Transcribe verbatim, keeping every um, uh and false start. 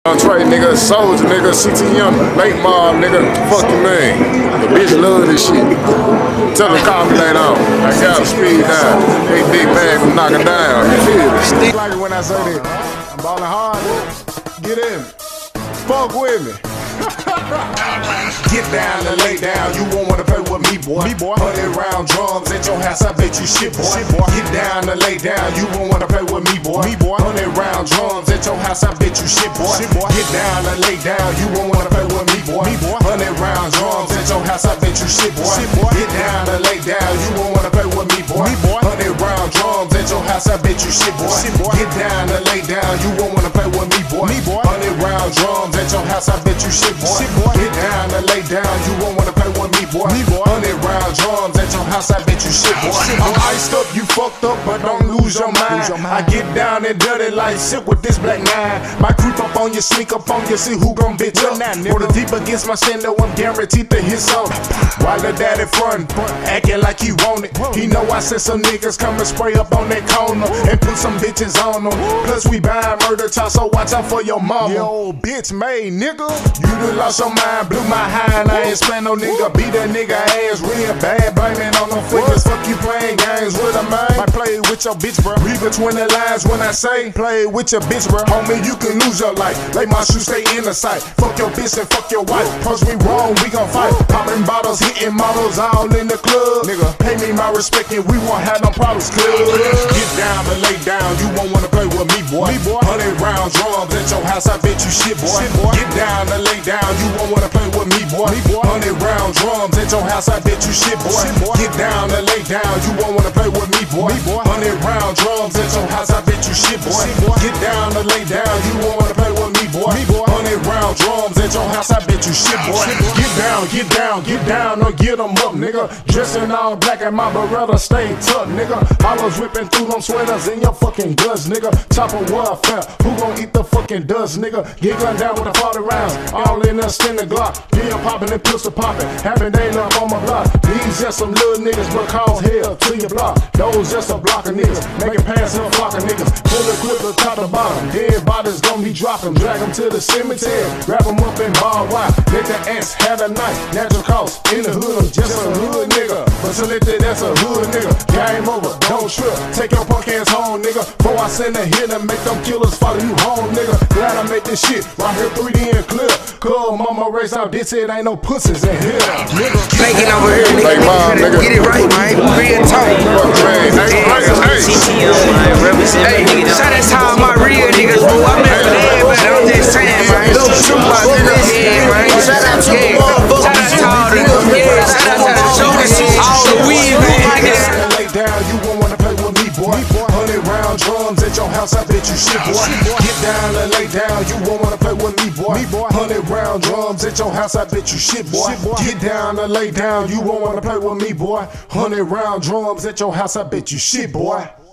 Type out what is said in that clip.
Trey, nigga, soldier, nigga, C T Young, late mob, nigga, fuck you, man. The bitch love this shit. Tell them call me later on. I got the speed down. Big, big man from knocking down. You feel it? Like it when I say that. I'm ballin' hard, nigga. Get in. Fuck with me. Get down and lay down, you won't wanna play with me, boy. Me, boy. Hundred round drums at your house, I bet you shit, boy. Shit, boy. Get down and lay down, you won't wanna play with me, boy. Me, boy. Hundred round drums at your house, I bet you shit, boy. Shit, boy. Get down and lay down, you won't wanna play with me, boy. Me, boy. Hundred round drums at your house, I bet you shit, boy. Shit, boy. Get down and lay down, you won't wanna play with me, boy. Me, boy. Hundred round drums at your house, I bet you shit, boy. Shit, boy. Get down and lay down, you won't wanna play with me, boy. Me, boy. Hundred round drums at your house, I bet you shit, boy. Shit, boy. Get down and lay down, you won't wanna play with me, boy. Me, boy. Hundred round drums at your house, I bet you shit, boy. I'm iced up, you fucked up, but don't lose your mind. I get down and dirty like shit with this black nine. My creep up on you, sneak up on you, see who gon' bitch up. For the deep against my stand, I'm guaranteed to hit some. While the daddy front, acting like he want it. He know I said some niggas come and spray up on that corner and put some bitches on them. Plus we buying murder talk, so watch out for your mama. Yo, bitch made, nigga. You done lost your mind, blew my high, I ain't spend no nigga. Beat that nigga ass real bad, blaming on no figures. Fuck you playing games with a man. I play with your bitch, bro. Read between the lines when I say play with your bitch, bro. Homie, you can lose your life. Let my shoes stay in the sight. Fuck your bitch and fuck your wife. Cause we wrong, we gon' fight. Popping bottles, hitting models, all in the club. Nigga, pay me my respect and we won't have no problems, cuz. Get down and lay down, you won't wanna play with me, boy. Me, boy. Hundred round drums at your house, I bet you shit, boy. Shit, boy. Get down and lay down, you won't wanna play with me, boy. Me, boy. Hundred round drums at your house, I bet you shit, boy. Shit, boy. Get down and lay down, you won't wanna play with me, boy. Me, boy. Hundred round drums at your house, I bet you shit, boy. Shit, boy. Get down and lay down, you won't wanna play with me, boy. Me, boy. Hundred round drums at your house, I bet you shit, boy. Get down, get down, get down, or get them up, nigga. Dressing all black and my Beretta stay tough, nigga. I was whipping through them sweaters in your fucking guts, nigga. Chopper warfare, who gon' eat the fucking dust, nigga? Get gunned down with the forty rounds, all in a standing Glock. Being popping and pistol popping, having day love on my block. These just some little niggas, but cause hell to your block. Those just a block of niggas, making pass in a flock of niggas. Full equipped top to bottom, dead bodies gon' be dropping. Drag them to the cemetery, wrap them up in barbed wire. Let the ants have a night, natural cause in the hood, just a hood nigga. But selected, that's a hood nigga. Game over, don't trip, take your punk ass home, nigga. Before I send a hit and make them killers follow you home, nigga. Glad I made this shit right here three D and clear. Cause mama race out, this it ain't no pussies in here, nigga. Faking over here, nigga. Like mom, nigga. Get it right, man. Real talk. Hey, shout out to all my real niggas, bro. I meant for everybody. I'm just saying, man. Little true about this head, man. Shout out to yeah. Shout out to all the yeah. Shout out to the showers, all the weed, man. Lay down, you won't wanna play with me, boy. Hundred round drums at your house, I bet you shit, boy. Get down and lay down, you won't wanna play with me, boy. Hundred round drums at your house, I bet you shit, boy. Get down and lay down, you won't wanna play with me, boy. Hundred round drums at your house, I bet you shit, boy.